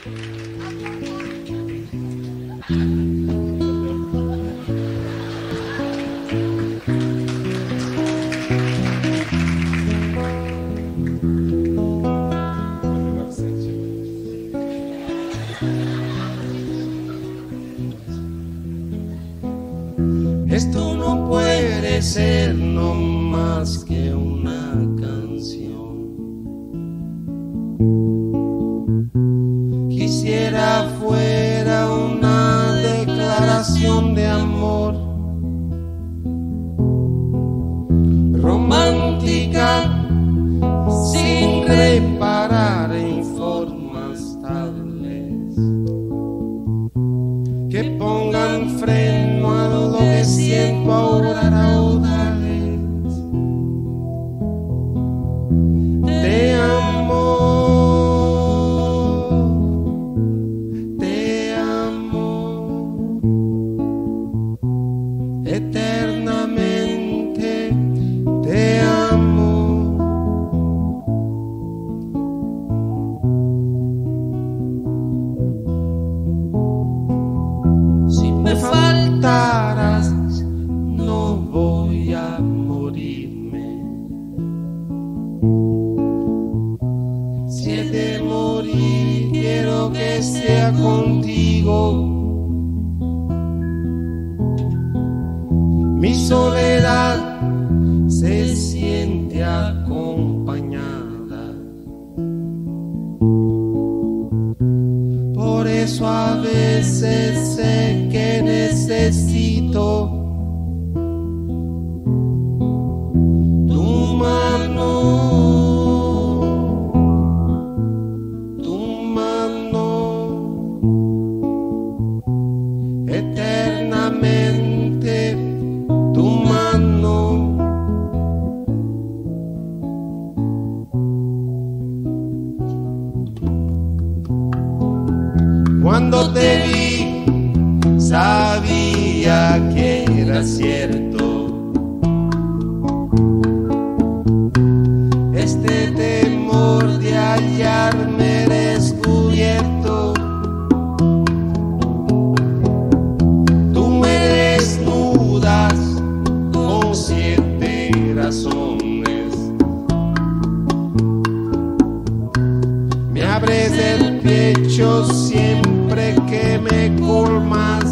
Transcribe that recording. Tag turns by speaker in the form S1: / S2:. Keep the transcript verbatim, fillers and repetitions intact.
S1: Esto no puede ser no más que una canción. Quisiera fuera una declaración de amor, romántica, sin reparar en formas tales que pongan freno a lo que siento ahora, raudales. Te amo, te amo, eternamente te amo. Si me faltaras, no voy a morirme. Si he de morir, quiero que sea contigo. Mi soledad se siente acompañada. Por eso a veces sé que necesito tu mano, tu mano, eternamente tu mano. Cuando te vi, sabía que era cierto. Este temor de hallarme descubierto. Tú me desnudas con siete razones. Me abres el pecho siempre que me colmas.